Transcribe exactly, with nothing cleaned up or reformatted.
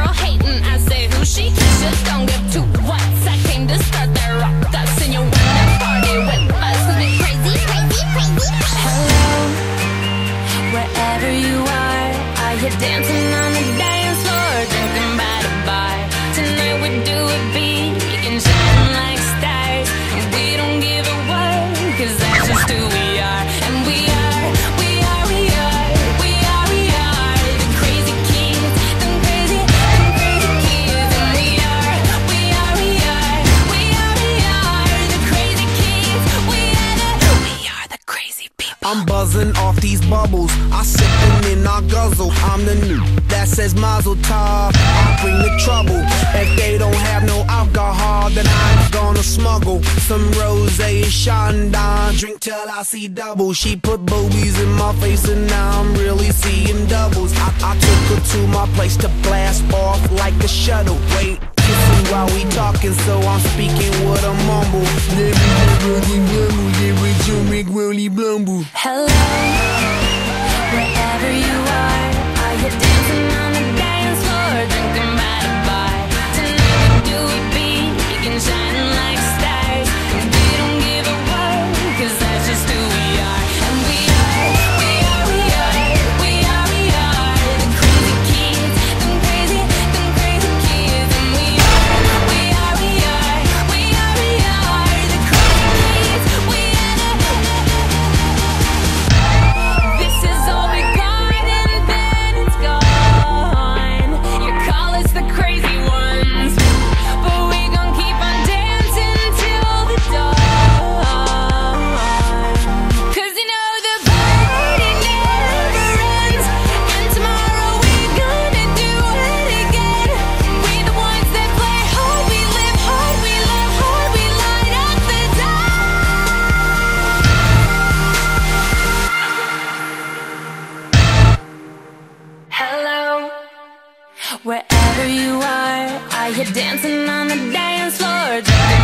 girl hatin', I say hoochie. Just don't give two whats. I came to start that ruckus, and you wanna party with us, 'cause we crazy, crazy, crazy. Hello, wherever you are, are you dancing on the dance floor, drinking by the bar? Tonight we do it big and shine like stars, and we don't give a what, 'cause that's just who we are. And we are, we are, we are, we are, we are the crazy kids, them crazy, them crazy kids. And we are, we are, we are, we are, we are the crazy kids. We are the, we are the crazy people. I'm buzzing off these bubbles, I sippin' and I guzzle. I'm the new that says Mazel Tov. I bring the trouble. If they don't have no alcohol, then I'm gonna smuggle some rosé and Chandon. Drink till I see double. She put boobies in my face and now I'm really seeing doubles. I, I took her to my place to blast off like a shuttle. Wait, kissing while we talking, so I'm speaking with a mumble. Hello, wherever you are, are you dancing on the dance floor, drinking by the bar? Tonight we do it big and shining like stars, and we don't give a what, 'cause that's just who we are. And we are, we are, we are, we are, we are the crazy kids, them crazy, them crazy kids. And we are, we are, we are, we are, we are the crazy kids. We are the. This is all we got and then it's gone. You call us the crazy ones, but we gon' keep on dancing till the dawn. 'Cause you know the party never ends, and tomorrow we're gonna do it again. We the ones that play hard, we live hard, we love hard, we light up the dark. Hello, wherever you are, are you dancing on the dance floor?